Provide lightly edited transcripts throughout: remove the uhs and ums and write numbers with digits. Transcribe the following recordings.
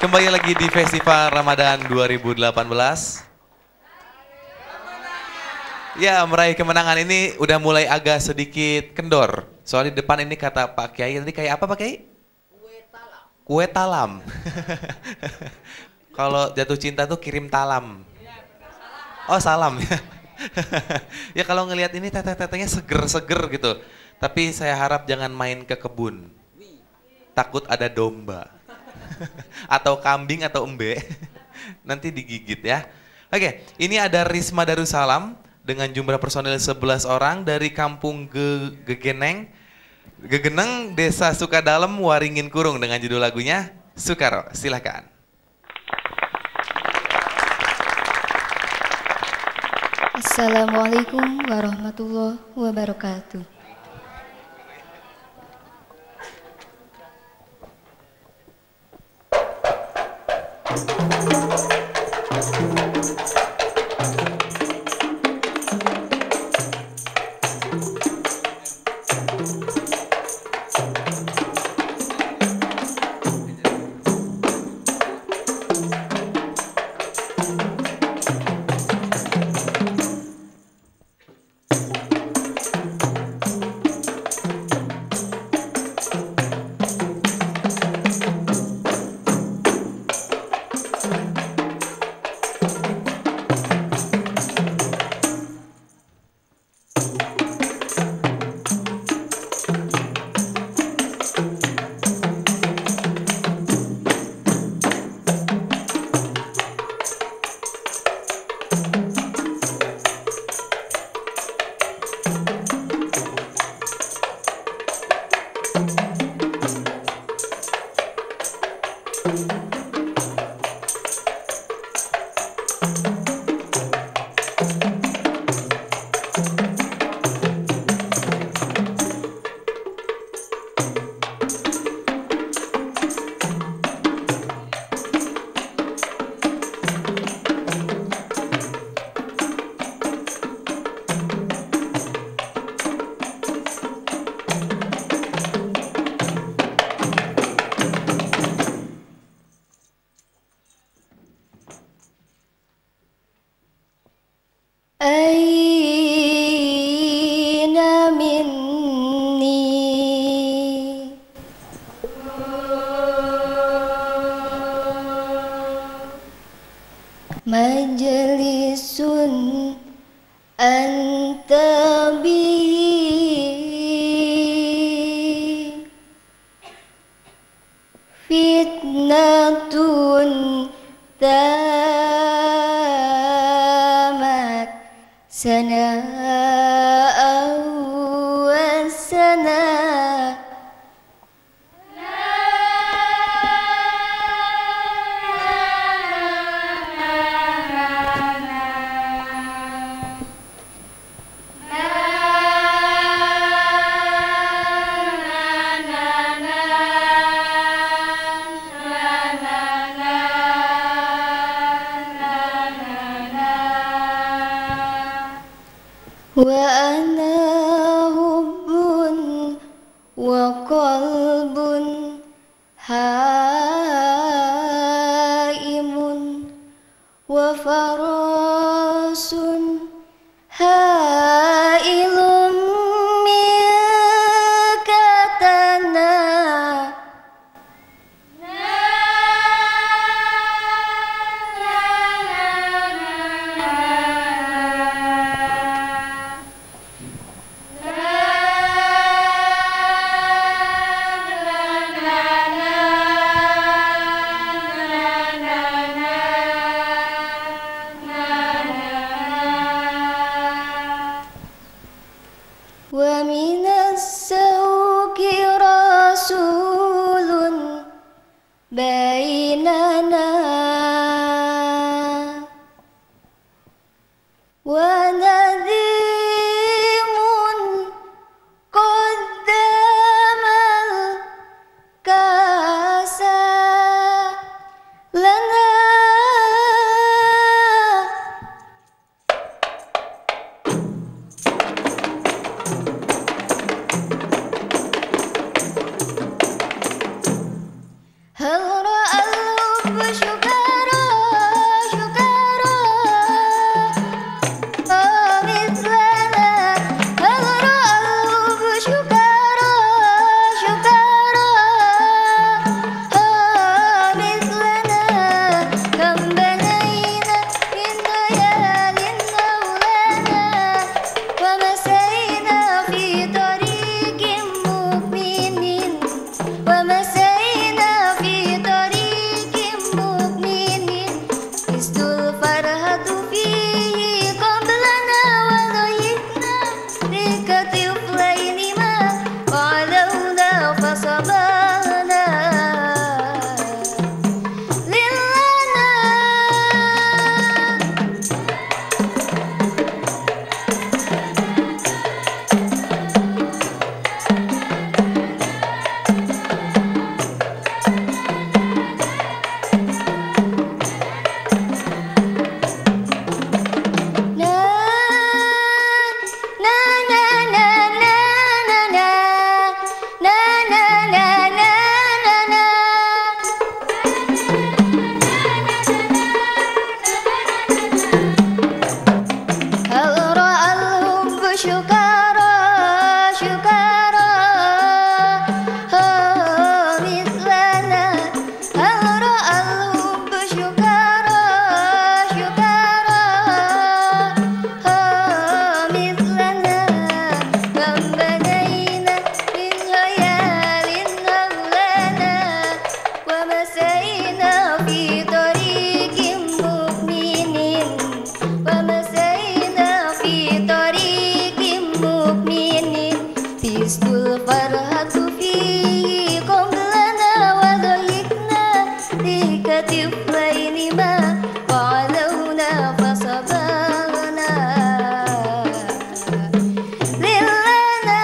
Kembali lagi di Festival Ramadan 2018. Ya, meraih kemenangan ini udah mulai agak sedikit kendor. Soalnya di depan ini kata Pak Kiai, tadi kayak apa Pak Kiai? Kue talam. Kue talam. Kalau jatuh cinta tuh kirim talam. Oh, salam. Ya kalau ngelihat ini teteh-tetehnya seger-seger gitu. Tapi saya harap jangan main ke kebun. Takut ada domba. Atau kambing atau embe. Nanti digigit ya. Oke, ini ada Risma Darussalam dengan jumlah personil 11 orang dari Kampung Gegeneng, Desa Sukadalem, Waringin Kurung dengan judul lagunya Sukaro. Silakan. Assalamualaikum warahmatullahi wabarakatuh. Aina minni majlisun anta bihi fitnatun tamat sana'an wa sana' wa ana hubbun wa qalbun haimun wa farasun hailun milkatana wa minas sawki rasulun bainana wa nadimun qaddamal kasa lana hal ra'al شكرا شكرا مثلنا هل رأى الحب شكرا شكرا مثلنا كم بنينا من خيال حولنا ومسينا في طريق مؤمن ومسينا في طريق مؤمن تسد الفرحة فيه قبلنا وضحكنا تلك طفلين ما وعلونا فصبرنا للنا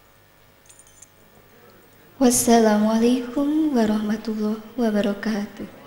Wassalamualaikum warahmatullahi wabarakatuh.